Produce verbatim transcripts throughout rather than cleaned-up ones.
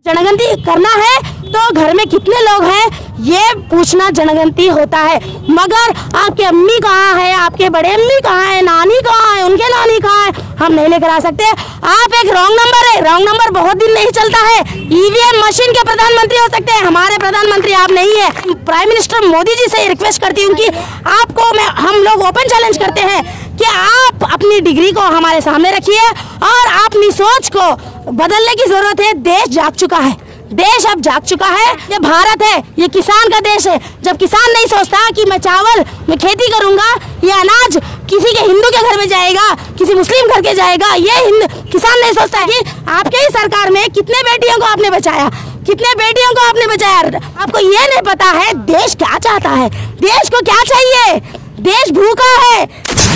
जनगणति करना है तो घर में कितने लोग हैं ये पूछना जनगणति होता है। मगर आपके अम्मी कहाँ है, आपके बड़े अम्मी कहाँ है, नानी कहाँ है, उनके नानी कहाँ है, हम नहीं लेकर आ सकते। आप एक रॉन्ग नंबर है, रॉन्ग नंबर बहुत दिन नहीं चलता है। ईवीएम मशीन के प्रधानमंत्री हो सकते हैं, हमारे प्रधानमंत्री आप नहीं है। प्राइम मिनिस्टर मोदी जी से रिक्वेस्ट करती हूँ कि आपको मैं हम लोग ओपन चैलेंज करते हैं कि आप अपनी डिग्री को हमारे सामने रखिए और अपनी सोच को बदलने की जरूरत है। देश जाग चुका है, देश अब जाग चुका है। ये भारत है, ये किसान का देश है। जब किसान नहीं सोचता कि मैं चावल मैं खेती करूंगा, ये अनाज किसी के हिंदू के घर में जाएगा, किसी मुस्लिम घर के जाएगा, ये हिंद किसान नहीं सोचता कि आपके ही सरकार में कितने बेटियों को आपने बचाया, कितने बेटियों को आपने बचाया। आपको ये नहीं पता है देश क्या चाहता है, देश को क्या चाहिए। देश भूखा है।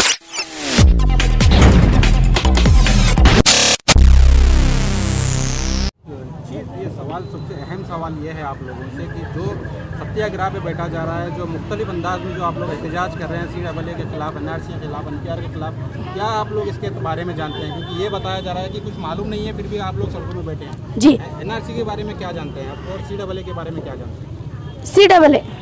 ये सवाल सबसे अहम सवाल ये है आप लोगों से कि जो सत्याग्रह पे बैठा जा रहा है, जो मुख्तलिफ अंदाज में जो आप लोग एहतजाज कर रहे हैं सी डबल ए के खिलाफ, एन आर सी के खिलाफ, एन पी आर के खिलाफ, क्या आप लोग इसके बारे में जानते हैं? क्योंकि ये बताया जा रहा है कि कुछ मालूम नहीं है, फिर भी आप लोग सड़कों पर बैठे हैं। जी, एन आर सी के बारे में क्या जानते हैं आप और सी डबल ए के बारे में क्या जानते हैं? सी डबल ए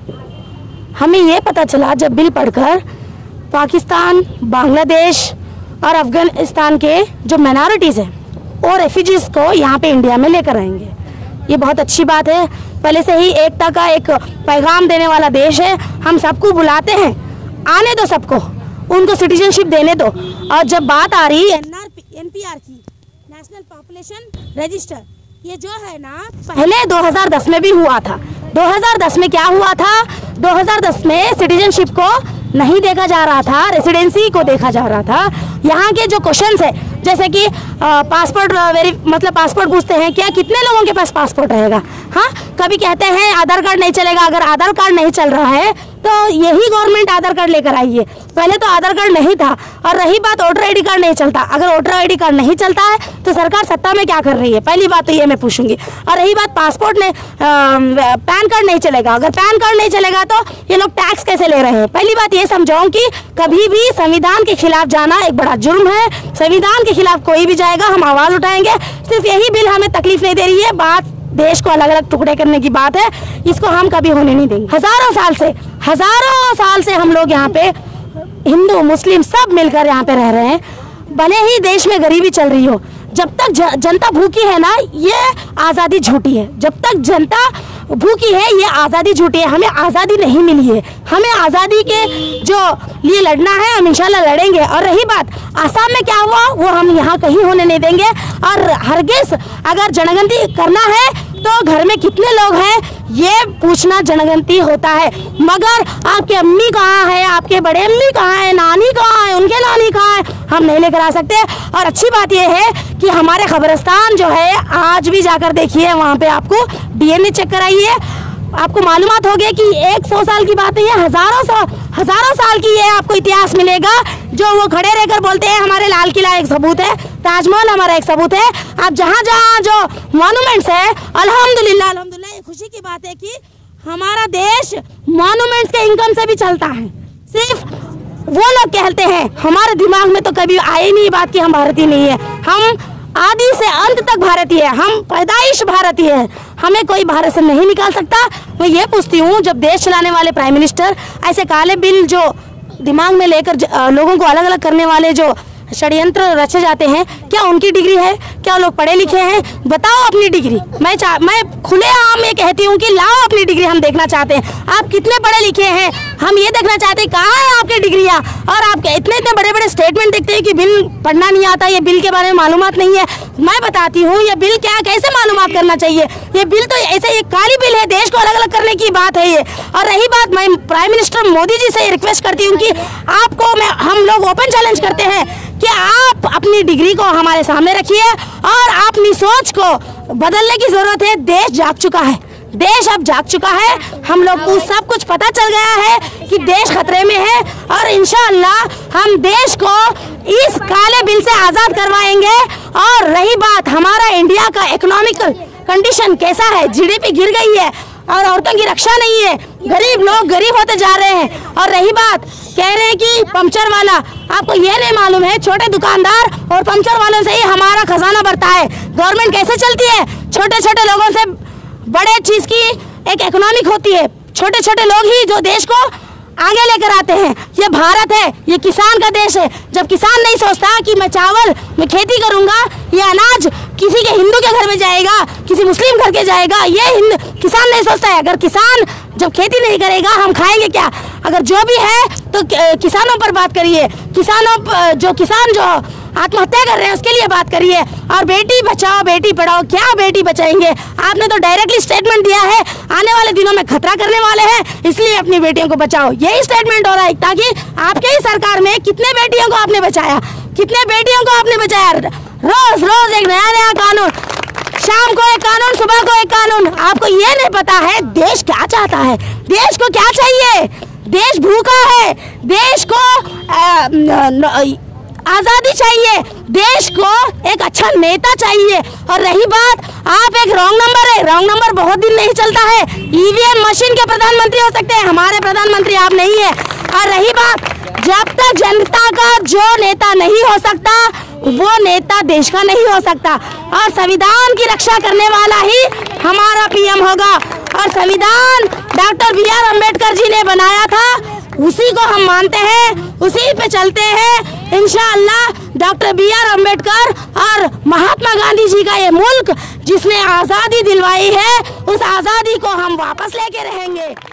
हमें ये पता चला जब बिल पढ़कर पाकिस्तान, बांग्लादेश और अफगानिस्तान के जो माइनॉरिटीज़ हैं और रेफ्यूजीज को यहाँ पे इंडिया में लेकर आएंगे। ये बहुत अच्छी बात है। पहले से ही एकता का एक पैगाम देने वाला देश है। हम सबको बुलाते हैं, आने दो सबको, उनको सिटीजनशिप देने दो। और जब बात आ रही एन पी आर की, नेशनल पॉपुलेशन रजिस्टर, ये जो है ना पहले दो हज़ार दस में भी हुआ था। दो हज़ार दस में क्या हुआ था? दो हज़ार दस में सिटीजनशिप को नहीं देखा जा रहा था, रेसिडेंसी को देखा जा रहा था। यहाँ के जो क्वेश्चंस है, जैसे कि पासपोर्ट वेरी मतलब पासपोर्ट पूछते हैं, क्या कितने लोगों के पास पासपोर्ट रहेगा। हाँ, कभी कहते हैं आधार कार्ड नहीं चलेगा। अगर आधार कार्ड नहीं चल रहा है तो यही गवर्नमेंट आधार कार्ड लेकर आई है। पहले तो आधार कार्ड नहीं था। और रही बात वोटर आई डी कार्ड नहीं चलता, अगर वोटर आई डी कार्ड नहीं चलता है तो सरकार सत्ता में क्या कर रही है, पहली बात तो ये मैं पूछूंगी। और रही बात पासपोर्ट ने पैन कार्ड नहीं चलेगा, अगर पैन कार्ड नहीं चलेगा तो ये लोग टैक्स कैसे ले रहे हैं। पहली बात ये समझाऊं कि कभी भी संविधान के खिलाफ जाना एक बड़ा जुर्म है। संविधान के खिलाफ कोई भी जाएगा, हम आवाज उठाएंगे। सिर्फ यही बिल हमें तकलीफ नहीं दे रही है, बात देश को अलग अलग टुकड़े करने की बात है। इसको हम कभी होने नहीं देंगे। हजारों साल से हजारों साल से हम लोग यहाँ पे हिंदू मुस्लिम सब मिलकर यहाँ पे रह रहे हैं। भले ही देश में गरीबी चल रही हो, जब तक जनता भूखी है ना, ये आज़ादी झूठी है। जब तक जनता भूखी है, ये आज़ादी झूठी है। हमें आज़ादी नहीं मिली है, हमें आज़ादी के जो लिए लड़ना है, हम इंशाल्लाह लड़ेंगे। और रही बात आसाम में क्या हुआ, वो हम यहाँ कहीं होने नहीं देंगे। और हरगिज़ अगर जनगणति करना है तो घर में कितने लोग हैं ये पूछना जनगणति होता है। मगर आपके अम्मी कहाँ है, आपके बड़े अम्मी कहाँ है, नानी कहाँ है, उनके नानी कहाँ है, हम नहीं लेकर आ सकते। और अच्छी बात यह है कि हमारे खबरस्तान जो है, आज भी जाकर देखिए, वहाँ पे आपको डी एन ए चेक कराइए, आपको मालूमात होगी कि एक सौ साल की बात नहीं है, हजारों सौ हजारों साल की ये आपको इतिहास मिलेगा। जो वो खड़े रहकर बोलते हैं हमारे लाल किला एक सबूत है, ताजमहल हमारा एक सबूत है। आप जहाँ जहाँ जो मॉन्यूमेंट्स है, अल्हम्दुलिल्लाह अल्हम्दुलिल्लाह, ये खुशी की बात है कि हमारा देश मॉन्यूमेंट्स के इनकम से भी चलता है। सिर्फ वो लोग कहते हैं, हमारे दिमाग में तो कभी आई नहीं बात कि हम भारतीय नहीं है। हम आदि से अंत तक भारतीय है, हम पैदाइश भारतीय है, हमें कोई भारत से नहीं निकाल सकता। मैं ये पूछती हूँ, जब देश चलाने वाले प्राइम मिनिस्टर ऐसे काले बिल जो दिमाग में लेकर लोगों को अलग अलग करने वाले जो षड्यंत्र रचे जाते हैं, क्या उनकी डिग्री है? क्या लोग पढ़े लिखे हैं? बताओ अपनी डिग्री। मैं मैं खुलेआम ये कहती हूँ कि लाओ अपनी डिग्री, हम देखना चाहते हैं आप कितने पढ़े लिखे हैं। हम ये देखना चाहते हैं कहाँ है आपकी डिग्रियाँ। और आप इतने इतने बड़े बड़े स्टेटमेंट देखते हैं कि बिल पढ़ना नहीं आता, ये बिल के बारे में मालूमात नहीं है। मैं बताती हूँ ये बिल क्या, कैसे मालूमात करना चाहिए। ये बिल तो ऐसे ये काली बिल है, देश को अलग अलग करने की बात है ये। और रही बात, मैं प्राइम मिनिस्टर मोदी जी से रिक्वेस्ट करती हूँ कि आपको मैं हम लोग ओपन चैलेंज करते हैं कि आप अपनी डिग्री को हमारे सामने रखिए और अपनी सोच को बदलने की जरूरत है। देश जाग चुका है, देश अब जाग चुका है। हम लोग को सब कुछ पता चल गया है कि देश खतरे में है। और इंशाअल्लाह हम देश को इस काले बिल से आज़ाद करवाएंगे। और रही बात हमारा इंडिया का इकोनॉमिकल कंडीशन कैसा है, जी डी पी गिर गई है और औरतों की रक्षा नहीं है, गरीब लोग गरीब होते जा रहे हैं। और रही बात, कह रहे हैं कि पंचर वाला, आपको ये नहीं मालूम है छोटे दुकानदार और पंचर वालों से ही हमारा खजाना बढ़ता है। गवर्नमेंट कैसे चलती है? छोटे छोटे लोगों से बड़े चीज की एक इकोनॉमिक होती है। छोटे छोटे लोग ही जो देश को आगे लेकर आते हैं। ये भारत है, ये किसान का देश है। जब किसान नहीं सोचता कि मैं चावल मैं खेती करूंगा, ये अनाज किसी के हिंदू के घर में जाएगा, किसी मुस्लिम घर के जाएगा, ये हिंद किसान नहीं सोचता है। अगर किसान जब खेती नहीं करेगा हम खाएंगे क्या? अगर जो भी है तो किसानों पर बात करिए, किसानों पर, जो किसान जो आत्महत्या कर रहे हैं उसके लिए बात करिए। और बेटी बचाओ बेटी पढ़ाओ, क्या बेटी बचाएंगे? आपने तो डायरेक्टली स्टेटमेंट दिया है आने वाले दिनों में खतरा करने वाले हैं, इसलिए अपनी बेटियों को बचाओ, यही स्टेटमेंट हो रहा है। ताकि आपके ही सरकार में कितने बेटियों को आपने बचाया, कितने बेटियों को आपने बचाया? रोज रोज एक नया नया कानून, शाम को एक कानून, सुबह को एक कानून। आपको ये नहीं पता है देश क्या चाहता है, देश को क्या चाहिए? देश भूखा है, देश को आ, न, न, आजादी चाहिए, देश को एक अच्छा नेता चाहिए। और रही बात, आप एक रॉन्ग नंबर है, रॉन्ग नंबर बहुत दिन नहीं चलता है। ईवीएम मशीन के प्रधानमंत्री हो सकते हैं, हमारे प्रधानमंत्री आप नहीं है। और रही बात, जब तक जनता का जो नेता नहीं हो सकता वो नेता देश का नहीं हो सकता। और संविधान की रक्षा करने वाला ही हमारा पीएम होगा। और संविधान doctor B R Ambedkar ji ने बनाया था, उसी को हम मानते हैं, उसी पे चलते हैं इंशाअल्लाह। डॉक्टर बी आर अम्बेडकर और महात्मा गांधी जी का ये मुल्क जिसने आज़ादी दिलवाई है, उस आज़ादी को हम वापस लेके रहेंगे।